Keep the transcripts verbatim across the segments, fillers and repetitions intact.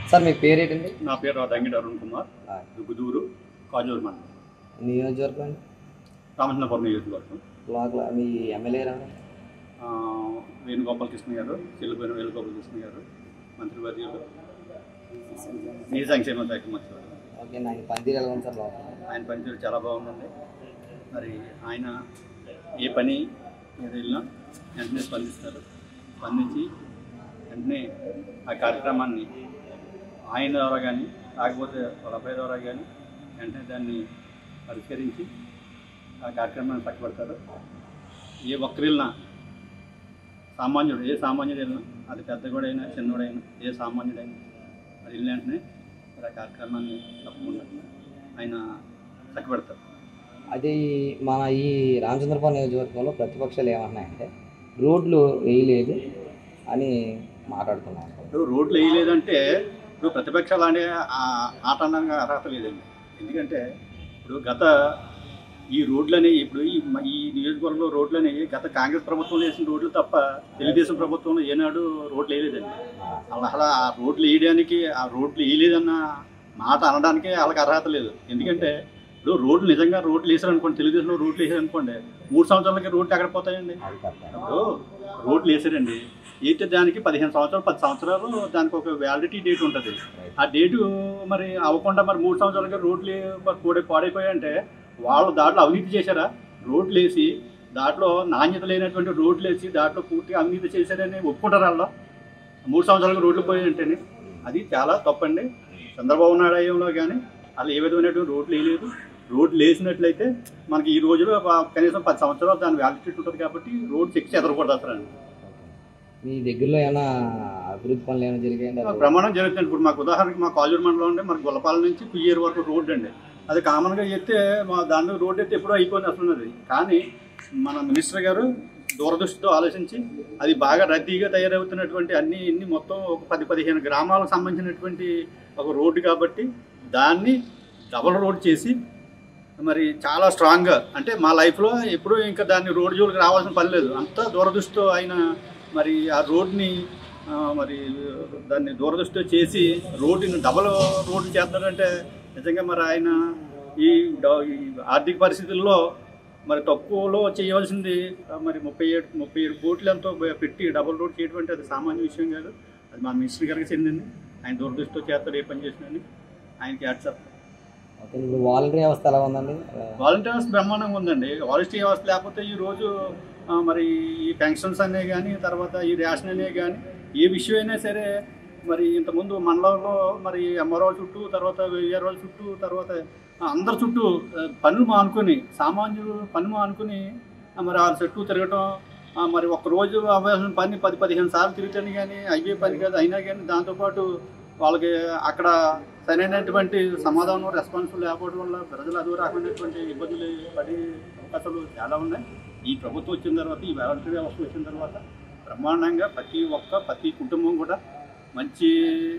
Sir మీ పేరు ఏంటండి? నా పేరు దంగిడి అరుణ్ కుమార్, గుదూరు కాజూరు మండలం, నియోజకవర్గం రామచంద్రపురం నియోజకవర్గం. బ్లాక్లో మీ ఎమ్మెల్యే గారు వేణుగోపాల్ కృష్ణ గారు, చెల్లుబోయిన వేణుగోపాల్ కృష్ణ గారు, మంత్రివర్యులు, నీ సంక్షేమ శాఖ మంత్రి. ఓకే, ఆయన పనితీరు ఎలా ఉంది సార్? ఆయన పనితీరు చాలా బాగుందండి. మరి ఆయన ఏ పని మీద వెళ్ళినా వెంటనే స్పందిస్తారు. స్పందించి వెంటనే ఆ కార్యక్రమాన్ని ఆయన ద్వారా కానీ లేకపోతే వాళ్ళ అబ్బాయి ద్వారా కానీ వెంటనే దాన్ని పరిష్కరించి ఆ కార్యక్రమాన్ని పట్టుబడతారు. ఏ ఒక్కరు వెళ్ళినా, సామాన్యుడు ఏ సామాన్యుడు వెళ్ళినా, అది పెద్దగోడైనా చిన్నోడైనా ఏ సామాన్యుడైనా అది వెళ్ళిన వెంటనే మరి ఆ కార్యక్రమాన్ని తప్పకుండా ఆయన చక్కబెడతారు. అది మన ఈ రామచంద్రపురం నియోజకవర్గంలో ప్రతిపక్షాలు ఏమన్నాయంటే రోడ్లు వేయలేదు అని మాట్లాడుతున్నాను. ఇప్పుడు రోడ్లు వేయలేదంటే ఇప్పుడు ప్రతిపక్షాలు అనే ఆట అనడానికి అర్హత లేదండి. ఎందుకంటే ఇప్పుడు గత ఈ రోడ్లు అనేవి ఇప్పుడు ఈ ఈ నియోజకవర్గంలో రోడ్లు అనేవి గత కాంగ్రెస్ ప్రభుత్వంలో వేసిన రోడ్లు తప్ప తెలుగుదేశం ప్రభుత్వంలో ఏనాడు రోడ్లు వేయలేదండి. అలా అలా ఆ రోడ్లు వేయడానికి ఆ రోడ్లు వేయలేదన్న మాట అనడానికే వాళ్ళకి అర్హత లేదు. ఎందుకంటే ఇప్పుడు రోడ్లు నిజంగా రోడ్లు వేసారనుకోండి, తెలుగుదేశంలో రోడ్లు వేసారనుకోండి, మూడు సంవత్సరాలకి రోడ్లు ఎక్కడ పోతాయండి? ఇప్పుడు రోడ్లు వేసారండి, అయితే దానికి పదిహేను సంవత్సరాలు పది సంవత్సరాలు దానికి ఒక వ్యాలిడిటీ డేట్ ఉంటుంది. ఆ డేటు మరి అవ్వకుండా మరి మూడు సంవత్సరాలకి రోడ్లు కూడే పాడైపోయాయంటే వాళ్ళు దాంట్లో అవినీతి చేశారా? రోడ్లు వేసి దాంట్లో నాణ్యత లేనటువంటి రోడ్లు వేసి దాంట్లో పూర్తిగా అవినీతి చేశారని ఒప్పుకుంటారు. వాళ్ళు మూడు సంవత్సరాలకు రోడ్లు పోయాయంటేనే అది చాలా తప్పండి. చంద్రబాబు నాయుడు అయ్యంలో కానీ వాళ్ళు ఏ విధమైనటువంటి రోడ్లు వేయలేదు. రోడ్లు వేసినట్లయితే మనకి ఈ రోజులో కనీసం పది సంవత్సరాలు దాని వ్యాలిడిటీ ఉంటుంది కాబట్టి రోడ్ చెక్ చెదరకూడదు అసలు. మీ దగ్గరలో ఏమైనా అభివృద్ధి పనులు ఏమైనా జరిగాయండి? ప్రమాణం జరుగుతుంది. ఇప్పుడు మాకు ఉదాహరణకి మా కాజూరు మండలం ఉంటే మనకు గొల్లపాలెం నుంచి కుయ్యేరు వరకు రోడ్డు అండి. అది కామన్గా ఎత్తే మా దాని రోడ్డు ఎత్తే ఎప్పుడో అయిపోయింది అసలు ఉన్నది. కానీ మన మినిస్టర్ గారు దూరదృష్టితో ఆలోచించి అది బాగా రద్దీగా తయారవుతున్నటువంటి అన్ని ఇన్ని మొత్తం ఒక పది పదిహేను గ్రామాలకు సంబంధించినటువంటి ఒక రోడ్డు కాబట్టి దాన్ని డబల్ రోడ్ చేసి మరి చాలా స్ట్రాంగ్గా, అంటే మా లైఫ్లో ఎప్పుడూ ఇంకా దాన్ని రోడ్డు జోలికి రావాల్సిన పని లేదు. అంతా దూరదృష్టితో ఆయన మరి ఆ రోడ్ని మరి దాన్ని దూరదృష్టితో చేసి రోడ్డుని డబల్ రోడ్డు చేస్తాడంటే నిజంగా మరి ఆయన ఈ ఆర్థిక పరిస్థితుల్లో మరి తక్కువలో చేయవలసింది మరి ముప్పై ఏడు ముప్పై ఏడు కోట్లు ఎంతో పెట్టి డబుల్ రోడ్ చేయడం అంటే అది సామాన్య విషయం కాదు. అది మా మినిస్టర్ గారికి చెందింది. ఆయన దూరదృష్టితో చేస్తాడు ఏ పని చేసినని ఆయనకి యాడ్సప్. ఇప్పుడు వాలంటరీ వ్యవస్థ ఎలా ఉందండి? వాలంటరీ వ్యవస్థ బ్రహ్మాండంగా ఉందండి. వాలంటరీ వ్యవస్థ లేకపోతే ఈరోజు మరి ఈ పెన్షన్స్ అనే కానీ తర్వాత ఈ రేషన్ అనే కానీ ఏ విషయం అయినా సరే మరి ఇంతకుముందు మండలంలో మరి ఎంఆర్ఓ చుట్టూ తర్వాత విఆర్ఓ చుట్టూ తర్వాత అందరి చుట్టూ పనులు మానుకొని సామాన్యులు పని మానుకొని మరి వాళ్ళ చుట్టూ తిరగటం, మరి ఒక్కరోజు అవ్వాల్సిన పని పది పదిహేను సార్లు తిరుగుతాను కానీ అయ్యే పని కాదు. అయినా కానీ దాంతోపాటు వాళ్ళకి అక్కడ సరైనటువంటి సమాధానం రెస్పాన్స్ లేకపోవడం వల్ల ప్రజలు అదో రకమైనటువంటి ఇబ్బందులు పడే అవకాశాలు చాలా ఉన్నాయి. ఈ ప్రభుత్వం వచ్చిన తర్వాత ఈ వాలంటరీ వ్యవస్థ వచ్చిన తర్వాత బ్రహ్మాండంగా ప్రతి ఒక్క ప్రతి కుటుంబం కూడా మంచి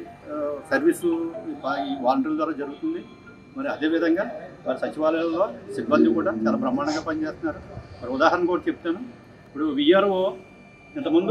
సర్వీసు ఈ వాలంటీర్ల ద్వారా జరుగుతుంది. మరి అదేవిధంగా వారి సచివాలయాల్లో సిబ్బంది కూడా చాలా బ్రహ్మాండంగా పనిచేస్తున్నారు. మరి ఉదాహరణ కూడా చెప్తాను. ఇప్పుడు విఆర్ఓ ఇంతకుముందు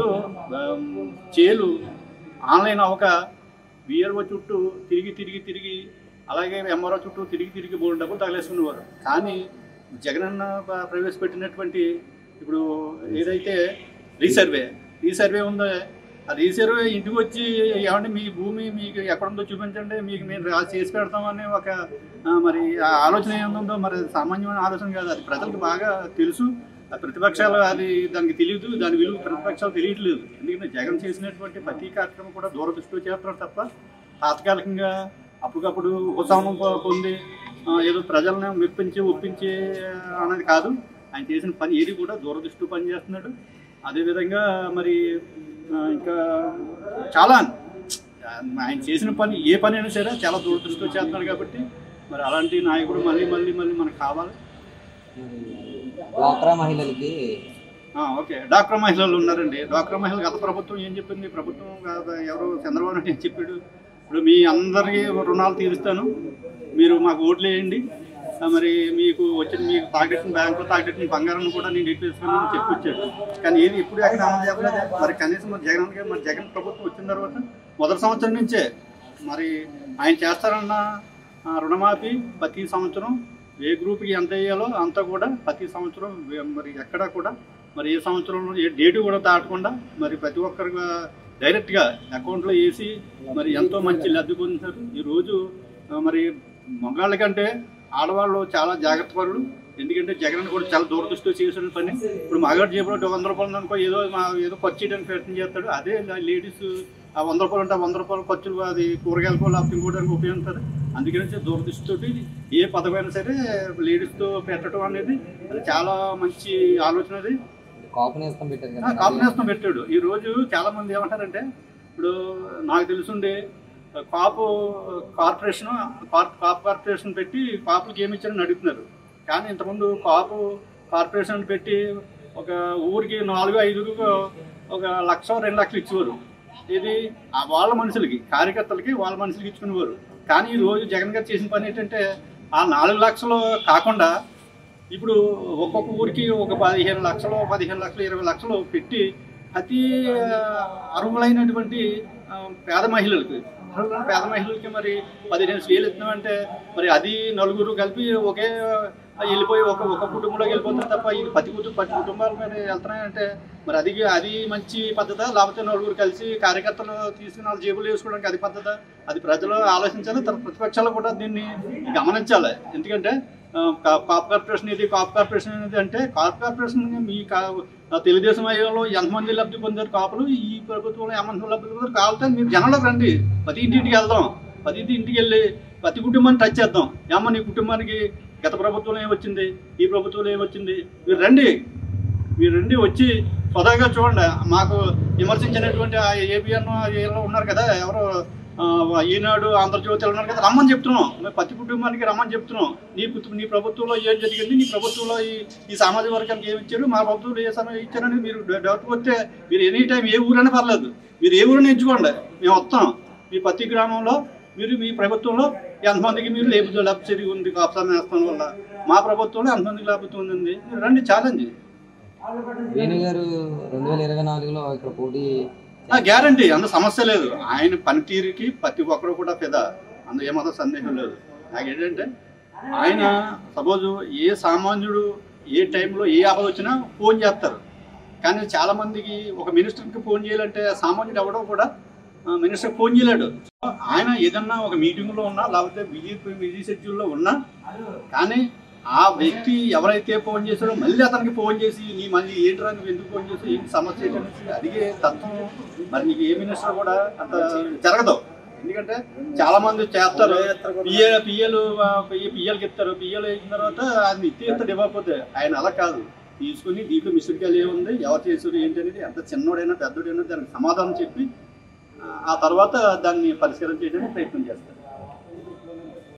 చేలు ఆన్లైన్ అవ్వక విఆర్ఓ చుట్టూ తిరిగి తిరిగి తిరిగి అలాగే ఎంఆర్ఓ చుట్టూ తిరిగి తిరిగి మూడు డబ్బులు తగిలేసుకునేవారు. కానీ జగనన్న ప్రవేశపెట్టినటువంటి ఇప్పుడు ఏదైతే రీసర్వే రీసర్వే ఉందో ఆ రీసర్వే ఇంటికి వచ్చి ఏమంటే మీ భూమి మీకు ఎక్కడుందో చూపించండి, మీకు మేము చేసి పెడతామని ఒక మరి ఆలోచన ఏముందో మరి సామాన్యమైన ఆలోచన కాదు. అది ప్రజలకు బాగా తెలుసు. ప్రతిపక్షాలు అది దానికి తెలియదు, దాని విలువ ప్రతిపక్షాలు తెలియట్లేదు. ఎందుకంటే జగన్ చేసినటువంటి ప్రతి కార్యక్రమం కూడా దూరదృష్టితో చేస్తున్నారు తప్ప తాత్కాలికంగా అప్పటికప్పుడు ఉపశమనం పొంది ఏదో ప్రజలను మెప్పించి ఒప్పించి అనేది కాదు. ఆయన చేసిన పని ఏది కూడా దూరదృష్టితో పనిచేస్తున్నాడు. అదేవిధంగా మరి ఇంకా చాలా ఆయన చేసిన పని ఏ పని అయినా సరే చాలా దూరదృష్టితో చేస్తున్నాడు కాబట్టి మరి అలాంటి నాయకుడు మళ్ళీ మళ్ళీ మళ్ళీ మనకు కావాలి. డ్వాక్రా మహిళలకి ఓకే డ్వాక్రా మహిళలు ఉన్నారండి. డ్వాక్రా మహిళలు గత ప్రభుత్వం ఏం చెప్పింది? ప్రభుత్వం ఎవరు చంద్రబాబు నాయుడు ఏం చెప్పాడు? ఇప్పుడు మీ అందరికీ రుణాలు తీరుస్తాను, మీరు మాకు ఓట్లు వేయండి, మరి మీకు వచ్చిన మీకు తాగట్టిన బ్యాంకులో తాగట్టిన బంగారం కూడా నేను ఇప్పిస్తున్నాను చెప్పి వచ్చాడు. కానీ ఏది ఇప్పుడు ఎక్కడ అమలు చెప్పలేదు. మరి కనీసం మరి జగన్ మరి జగన్ ప్రభుత్వం వచ్చిన తర్వాత మొదటి సంవత్సరం నుంచే మరి ఆయన చేస్తారన్న రుణమాఫీ ప్రతి సంవత్సరం ఏ గ్రూప్కి ఎంత వేయాలో అంతా కూడా ప్రతి సంవత్సరం మరి ఎక్కడ కూడా మరి ఏ సంవత్సరంలో ఏ డేటు కూడా దాటకుండా మరి ప్రతి ఒక్కరికి డైరెక్ట్గా అకౌంట్లో వేసి మరి ఎంతో మంచి లబ్ధి పొందుతారు. ఈరోజు మరి మగాళ్ళ కంటే ఆడవాళ్ళు చాలా జాగ్రత్త పరులు. ఎందుకంటే జగన్ కూడా చాలా దూరదృష్టితో చేసిన పని. ఇప్పుడు మగాడు జేబులో వంద రూపాయలు అనుకో ఏదో ఏదో ఖర్చు చేయడానికి ప్రయత్నం చేస్తాడు. అదే లేడీస్ ఆ వంద రూపాయలు అంటే ఆ వంద రూపాయలు ఖర్చులు అది కూరగాయలకు లేకపోతే ఇంకోటానికి ఉపయోగిస్తారు. అందుకని దూరదృష్టితోటి ఏ పదమైనా సరే లేడీస్తో పెట్టడం అనేది అది చాలా మంచి ఆలోచన. అది కాపు నేస్తం పెట్టారు కదా, కాపు నేస్తం పెట్టాడు. ఈ రోజు చాలా మంది ఏమంటారంటే ఇప్పుడు నాకు తెలుసుండే కాపు కార్పొరేషన్ కాపు కార్పొరేషన్ పెట్టి కాపులకి ఏమి ఇచ్చారని అడుగుతున్నారు. కానీ ఇంతకుముందు కాపు కార్పొరేషన్ పెట్టి ఒక ఊరికి నాలుగు ఐదుగురు ఒక లక్ష రెండు లక్షలు ఇచ్చేవారు. ఇది వాళ్ళ మనుషులకి కార్యకర్తలకి వాళ్ళ మనుషులకి ఇచ్చుకునేవారు. కానీ ఈరోజు జగన్ గారు చేసిన పని ఏంటంటే ఆ నాలుగు లక్షలు కాకుండా ఇప్పుడు ఒక్కొక్క ఊరికి ఒక పదిహేను లక్షలు పదిహేను లక్షలు ఇరవై లక్షలు పెట్టి అతి అర్హులైనటువంటి పేద మహిళలకి పేద మహిళలకి మరి పదిహేను వేలు ఇస్తున్నామంటే మరి అది నలుగురు కలిపి ఒకే వెళ్ళిపోయి ఒక ఒక కుటుంబంలోకి వెళ్ళిపోతారు తప్ప ఇది పది కుటుంబ పది కుటుంబాల మీద వెళ్తున్నాయంటే మరి అది అది మంచి పద్ధత? లేకపోతే నలుగురు కలిసి కార్యకర్తలు తీసుకుని వాళ్ళ జేబులు వేసుకోవడానికి అది పద్ధత? అది ప్రజలు ఆలోచించాలి. తర్వాత ప్రతిపక్షాలు కూడా దీన్ని గమనించాలి. ఎందుకంటే కాప్ కార్పొరేషన్ ఇది కాప్ కార్పొరేషన్ అనేది అంటే కాప్ కార్పొరేషన్ మీ తెలుగుదేశం అయ్యంలో ఎంతమంది లబ్ధి పొందారు కాపులు, ఈ ప్రభుత్వంలో ఎంతమంది లబ్ధి పొందారు కావాలంటే మీరు జనంలోకి రండి. ప్రతి ఇంటింటికి వెళ్దాం, ప్రతి ఇంటికి వెళ్ళి ప్రతి కుటుంబాన్ని టచ్ చేద్దాం. ఏమో నీ కుటుంబానికి గత ప్రభుత్వంలో ఏమొచ్చింది, ఈ ప్రభుత్వంలో ఏమొచ్చింది, మీరు రండి మీరు రండి వచ్చి స్వతహాగా చూడండి. మాకు విమర్శించినటువంటి ఏబిఎన్ ఏలో ఉన్నారు కదా, ఎవరో ఈనాడు ఆంధ్రజ్యోతి ఉన్నారు కదా, రమ్మని చెప్తున్నాం. మేము ప్రతి కుటుంబానికి రమ్మని చెప్తున్నాం. నీ నీ ప్రభుత్వంలో ఏం జరిగింది, నీ ప్రభుత్వంలో ఈ ఈ సామాజిక వర్గానికి ఏమి ఇచ్చారు, మా ప్రభుత్వంలో ఏ సమయం ఇచ్చారని మీరు డౌట్ వస్తే మీరు ఎనీ టైం ఏ ఊరైనా పర్లేదు, మీరు ఏ ఊరిని ఎంచుకోండి, మేము వస్తాం. మీ ప్రతి గ్రామంలో మీరు మీ ప్రభుత్వంలో ఎంతమందికి మీరు లేబుతో లబ్ధి జరిగి ఉంది కాపుసారం వేస్తాం వల్ల, మా ప్రభుత్వంలో ఎంతమందికి లబ్ధి ఉంది, మీరు రండి ఛాలెంజ్. వేణు గారు రెండు వేల ఇరవై నాలుగులో ఇక్కడ పోటీ గ్యారంటీ, అంత సమస్య లేదు. ఆయన పనితీరుకి ప్రతి ఒక్కరు కూడా పెద్ద, అందు ఏమాత్రం సందేహం లేదు. నాకు ఏంటంటే ఆయన సపోజు ఏ సామాన్యుడు ఏ టైంలో ఏ ఆపద వచ్చినా ఫోన్ చేస్తారు. కానీ చాలామందికి ఒక మినిస్టర్కి ఫోన్ చేయాలంటే సామాన్యుడు ఎవడో కూడా మినిస్టర్కి ఫోన్ చేయలేడు. ఆయన ఏదన్నా ఒక మీటింగ్లో ఉన్నా లేకపోతే బిజీ బిజీ షెడ్యూల్లో ఉన్నా కానీ ఆ వ్యక్తి ఎవరైతే ఫోన్ చేశాడో మళ్ళీ అతనికి ఫోన్ చేసి నీ మళ్ళీ ఏంట్రా నువ్వు ఎందుకు ఫోన్ చేసి ఏంటి సమస్య ఏంటనేసి అడిగే తత్వం మరి నీకు ఏ మినిస్టర్ కూడా అంత జరగదు. ఎందుకంటే చాలా మంది చేస్తారు, పిఏ పిఏలు పిఏలకి ఇస్తారు, పిఏలు ఇచ్చిన తర్వాత అది ఇత్తే ఇస్తాడు ఇవ్వకపోతే. ఆయన అలా కాదు, తీసుకుని దీంట్లో మిస్టేక్ ఏముంది, ఎవరు చేసారు ఏంటి అనేది ఎంత చిన్నోడైనా పెద్దోడైనా దానికి సమాధానం చెప్పి ఆ తర్వాత దాన్ని పరిష్కారం చేయడానికి ప్రయత్నం చేస్తారు.